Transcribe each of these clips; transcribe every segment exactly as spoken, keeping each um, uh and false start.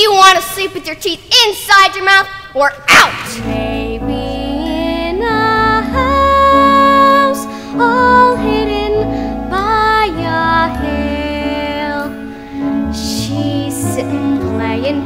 you want to sleep with your teeth inside your mouth or out? Maybe in a house all hidden by a hill, she's sitting playing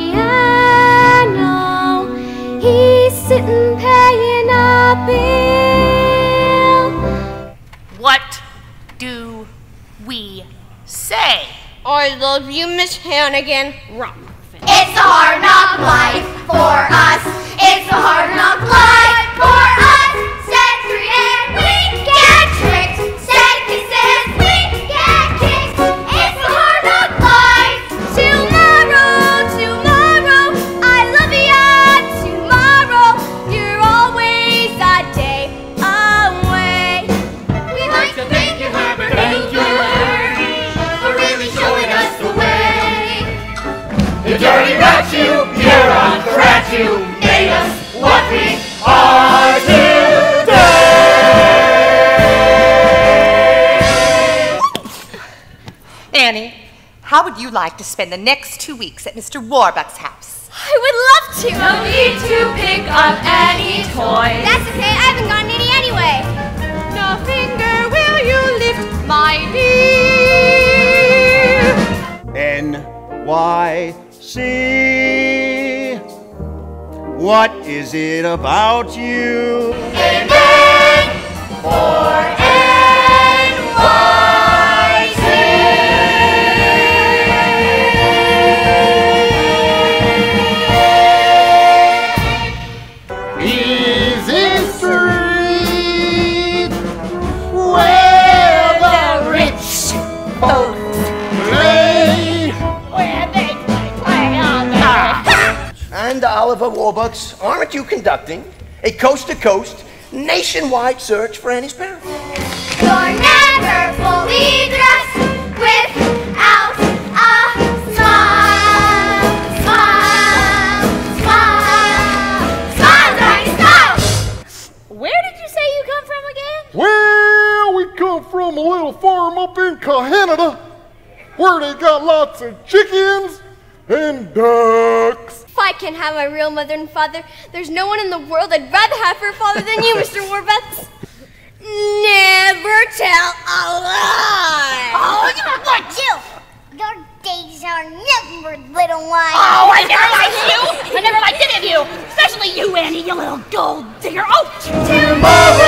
piano, he's sitting paying a bill. What do we say? I love you, Miss Hannigan. Rock. It's a hard knock life for us. It's a hard knock life for us. Set free and we get tricked. Set kisses, we get kicked. It's a hard knock life. Tomorrow, tomorrow, I love ya. Tomorrow, you're always a day away. We'd like to thank you, Herbert. Thank you, Herbert, for really showing us the way. You dirty rat, you, you're on the rat, you made us what we are today. Annie, how would you like to spend the next two weeks at Mister Warbuck's house? I would love to. No need to pick up any toys. That's okay, I haven't gotten any anyway. No finger will you lift, my dear. N Y C. What is it about you? Amen for N Y C. Easy Street, where the rich folks play. Where they play, play on there. And Oliver Warbucks, aren't you conducting a coast-to-coast, nationwide search for Annie's parents? You're never fully dressed without a smile. Smile, smile, smile, darling, smile. Where did you say you come from again? Well, we come from a little farm up in Canada where they got lots of chickens and ducks. If I can't have my real mother and father, there's no one in the world I'd rather have for a father than you, Mister Warbucks. Never tell a lie. Oh, you what, you? Your days are numbered, little one. Oh, I never liked you! I never liked any of you! Especially you, Annie, you little gold digger! Oh! Tomorrow